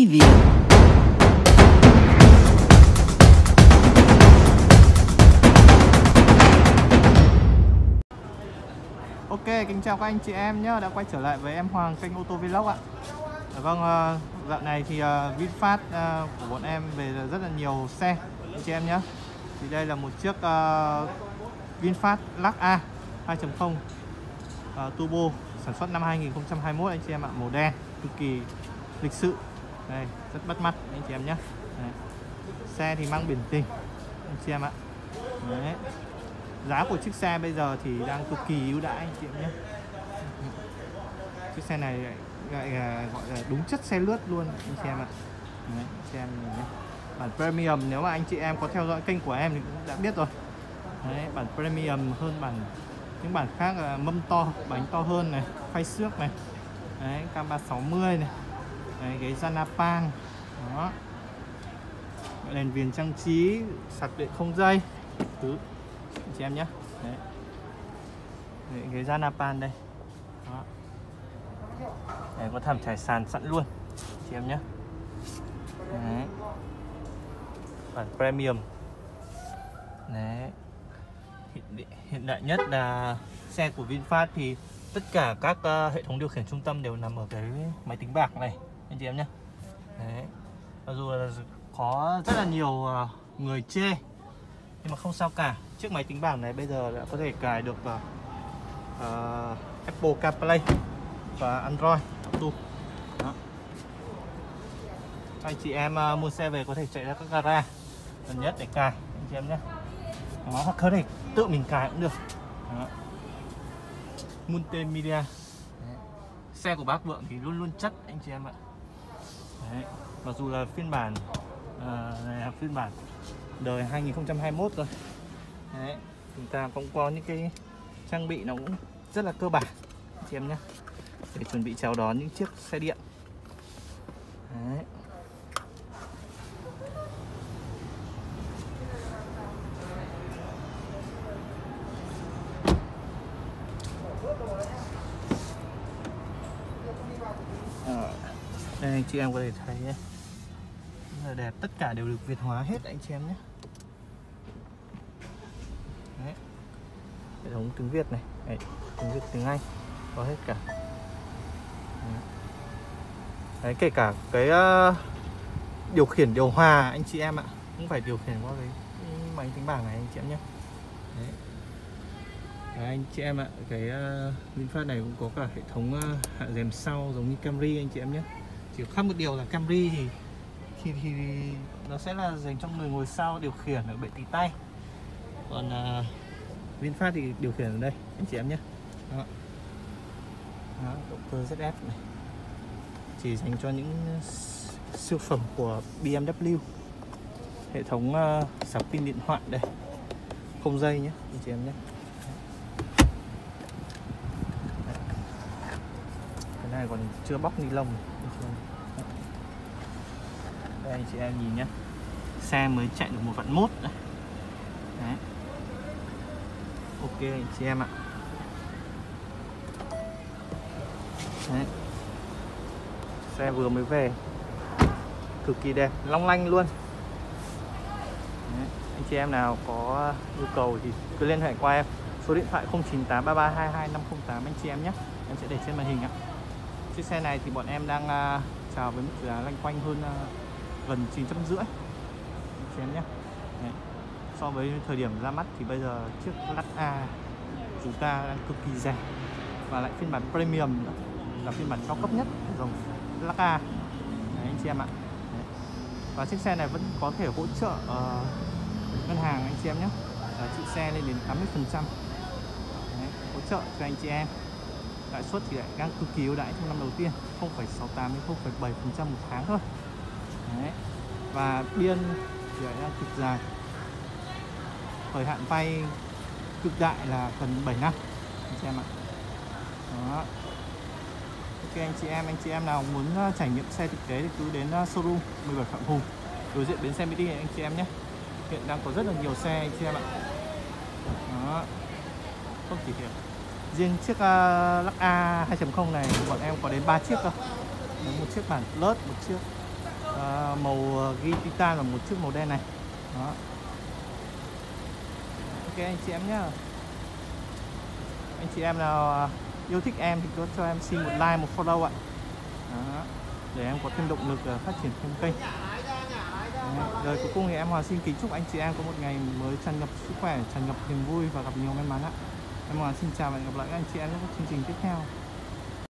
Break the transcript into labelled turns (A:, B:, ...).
A: TV.
B: Ok, kính chào các anh chị em nhé, đã quay trở lại với em Hoàng kênh ô tô vlog ạ. Vâng, dạo này thì VinFast của bọn em về rất là nhiều xe anh chị em nhé. Thì đây là một chiếc VinFast Lux A 2.0 Turbo sản xuất năm 2021 anh chị em ạ, màu đen cực kỳ lịch sự. Đây, rất bắt mắt anh chị em nhé. Đây. Xe thì mang biển Tình anh chị em ạ. Đấy. Giá của chiếc xe bây giờ thì đang cực kỳ ưu đãi anh chị em nhé. Chiếc xe này gọi là đúng chất xe lướt luôn anh chị em ạ. Đấy, chị em nhìn nhé. Bản premium, nếu mà anh chị em có theo dõi kênh của em thì cũng đã biết rồi. Đấy, bản premium hơn những bản khác là mâm to, bánh to hơn này, phay xước này. Đấy, cam 360 này. Đấy, ghế Janapan. Đó. Đèn viền trang trí, sạc điện không dây. Thứ anh chị em nhé. Đấy. Ghế Janapan đây. Đó. Đấy, có thảm trải sàn sẵn luôn chị em nhé. Đấy. Bản premium. Đấy. Hiện đại nhất là xe của VinFast thì tất cả các hệ thống điều khiển trung tâm đều nằm ở cái máy tính bảng này anh chị em nhé. Đấy. Mặc dù là có rất là nhiều người chê nhưng mà không sao cả. Chiếc máy tính bảng này bây giờ đã có thể cài được vào Apple CarPlay và Android Auto. Đó. Anh chị em mua xe về có thể chạy ra các gara gần nhất để cài anh chị em nhé. Đó, hoặc có thể tự mình cài cũng được. Đó. Multimedia. Đấy. Xe của bác Vượng thì luôn luôn chất anh chị em ạ. Đấy. Mặc dù là phiên bản này là phiên bản đời 2021 rồi. Đấy. Chúng ta cũng có những cái trang bị nó cũng rất là cơ bản anh chị em nhé, để chuẩn bị chào đón những chiếc xe điện. Đấy. Đây anh chị em có thể thấy rất là đẹp, tất cả đều được Việt hóa hết anh chị em nhé. Đấy. Hệ thống tiếng Việt này. Đấy. Tiếng Việt, tiếng Anh có hết cả. Đấy, kể cả cái điều khiển điều hòa anh chị em ạ, cũng phải điều khiển qua cái máy tính bảng này anh chị em nhé. Đấy. Đấy, anh chị em ạ, cái VinFast này cũng có cả hệ thống hạ rèm sau giống như Camry anh chị em nhé. Chỉ khác một điều là Camry thì nó sẽ là dành cho người ngồi sau điều khiển ở bệ tì tay, còn VinFast thì điều khiển ở đây anh chị em nhé. Đó. Đó, động cơ ZF này chỉ dành cho những siêu phẩm của BMW. Hệ thống sạc pin điện thoại đây, không dây nhé anh chị em nhé. Cái này còn chưa bóc ni lông. Đây anh chị em nhìn nhé, xe mới chạy được 1.1 vạn. Đấy. Ok anh chị em ạ. Đấy. Xe vừa mới về, cực kỳ đẹp, long lanh luôn. Đấy. Anh chị em nào có nhu cầu thì cứ liên hệ qua em, số điện thoại 0983322508 anh chị em nhé, em sẽ để trên màn hình ạ. Chiếc xe này thì bọn em đang chào với mức giá loanh quanh hơn gần 950 anh chị em nhé. Đấy. So với thời điểm ra mắt thì bây giờ chiếc Lux A chúng ta đang cực kỳ rẻ, và lại phiên bản premium nữa, là phiên bản cao cấp nhất của dòng Lux A. Đấy, anh chị em ạ. Đấy. Và chiếc xe này vẫn có thể hỗ trợ ngân hàng anh chị em nhé, trị xe lên đến 80%. Đấy, hỗ trợ cho anh chị em. Lãi suất thì lại đang cực kỳ ưu đãi trong năm đầu tiên, 0,68 đến 0,7% một tháng thôi. Đấy. Và biên thì lại đang cực dài, thời hạn vay cực đại là gần 7 năm anh chị em ạ. Đó. Ok anh chị em nào muốn trải nghiệm xe thực tế thì cứ đến showroom 17 Phạm Hùng, đối diện bến xe Mỹ anh chị em nhé. Hiện đang có rất là nhiều xe anh chị em ạ. Đó. Không chỉ hiện riêng chiếc Lux A 2.0 này bọn em có đến 3 chiếc cơ. Một chiếc bản Plus, một chiếc màu ghi titan và một chiếc màu đen này. Đó. Ok anh chị em nhé. Anh chị em nào yêu thích em thì có cho em xin một like, một follow ạ. Đó. Để em có thêm động lực phát triển thêm kênh. Rồi cuối cùng thì em Hòa xin kính chúc anh chị em có một ngày mới tràn ngập sức khỏe, tràn ngập niềm vui và gặp nhiều may mắn ạ. Em Hòa xin chào và hẹn gặp lại các anh chị em trong các chương trình tiếp theo.